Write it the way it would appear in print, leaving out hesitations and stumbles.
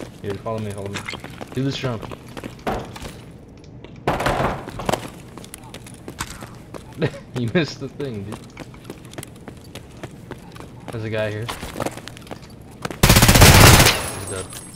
Here, follow me, follow me. Do this jump. You missed the thing, dude. There's a guy here. He's dead.